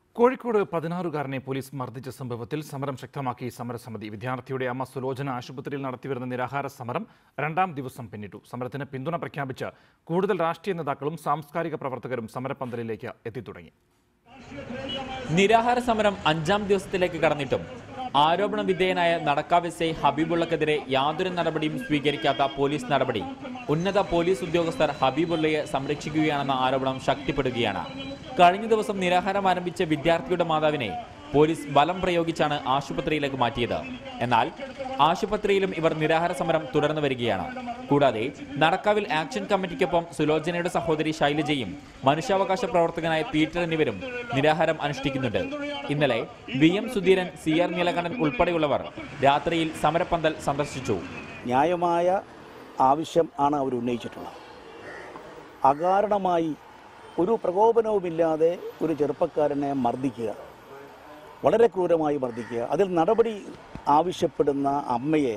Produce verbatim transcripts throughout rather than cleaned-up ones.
Kozhikode പതിനാറുകാരനെ police മർദ്ദിച്ച സംഭവത്തിൽ സമരം ശക്തമാക്കി സമരസമിതി. വിദ്യാർത്ഥിയുടെ അമ്മ സുലോചന ആശുപത്രിയിൽ നടത്തിവരുന്ന നിരാഹാര സമരം രണ്ടാം ദിവസം പിന്നിട്ടു. സമരത്തിന് പിന്തുണ പ്രഖ്യാപിച്ച് കൂടുതൽ രാഷ്ട്രീയ നേതാക്കളും സാംസ്കാരിക പ്രവർത്തകരും സമരപന്തലിലേക്ക് എത്തിത്തുടങ്ങി. നിരാഹാര സമരം അഞ്ചാം ദിവസത്തിലേക്ക് കടന്നിട്ടും ആരോപണ വിധേയനായ നടക്കാവ് എസ് ഐ ഹബീബുള്ളക്കെതിരെ യാതൊരു നടപടിയും സ്വീകരിക്കാത്ത പോലീസ് നടപടി ഉന്നത പോലീസ് ഉദ്യോഗസ്ഥർ ഹബീബുള്ളയെ സംരക്ഷിക്കുകയാണെന്ന ആരോപണം ശക്തിപ്പെടുകയാണ്. കഴിഞ്ഞ ദിവസം നിരാഹാരം ആരംഭിച്ച വിദ്യാർത്ഥിയുടെ മാതാവിനെ പോലീസ് ബലം പ്രയോഗിച്ചാണ് ആശുപത്രിയിലേക്ക് മാറ്റിയത്. എന്നാൽ ആശുപത്രിയിലും ഇവർ നിരാഹാര സമരം തുടർന്നു വരികയാണ്. കൂടാതെ നടക്കാവിൽ ആക്ഷൻ കമ്മിറ്റിക്കൊപ്പം സുലോചനയുടെ സഹോദരി ശൈലജയും മനുഷ്യാവകാശ പ്രവർത്തകനായ പീറ്റർ എന്നിവരും നിരാഹാരം അനുഷ്ഠിക്കുന്നുണ്ട്. ഇന്നലെ V M Sudheeran, C R Neelakantan ഉൾപ്പെടെയുള്ളവർ രാത്രിയിൽ സമരപ്പന്തൽ സന്ദർശിച്ചു. ന്യായമായ ആവശ്യം ആണ് അവർ ഉന്നയിച്ചിട്ടുള്ളത്. അകാരണമായി ഒരു പ്രകോപനവുമില്ലാതെ ഒരു ചെറുപ്പക്കാരനെ മർദ്ദിക്കുക, വളരെ ക്രൂരമായി മർദ്ദിക്കുക, അതിൽ നടപടി ആവശ്യപ്പെടുന്ന അമ്മയെ,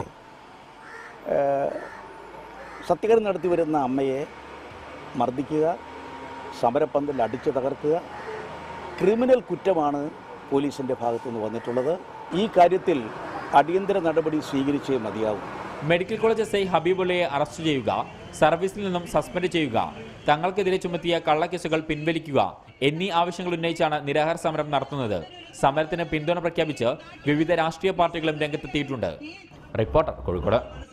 സത്യഗ്രഹം നടത്തി വരുന്ന അമ്മയെ മർദ്ദിക്കുക, സമരപ്പന്തൽ അടിച്ചു തകർക്കുക, ക്രിമിനൽ കുറ്റമാണ് പോലീസിൻ്റെ ഭാഗത്തുനിന്ന് വന്നിട്ടുള്ളത്. ഈ കാര്യത്തിൽ അടിയന്തര നടപടി സ്വീകരിച്ചേ മതിയാവും. മെഡിക്കൽ കോളേജ് എസ് ഐ ഹബീബുള്ളയെ അറസ്റ്റ് ചെയ്യുക, സർവീസിൽ നിന്നും സസ്പെൻഡ് ചെയ്യുക, തങ്ങൾക്കെതിരെ ചുമത്തിയ കള്ളക്കേസുകൾ പിൻവലിക്കുക എന്നീ ആവശ്യങ്ങൾ ഉന്നയിച്ചാണ് നിരാഹാര സമരം നടത്തുന്നത്. സമരത്തിന് പിന്തുണ പ്രഖ്യാപിച്ച് വിവിധ രാഷ്ട്രീയ പാർട്ടികളും രംഗത്തെത്തിയിട്ടുണ്ട്. റിപ്പോർട്ടർ, കോഴിക്കോട്.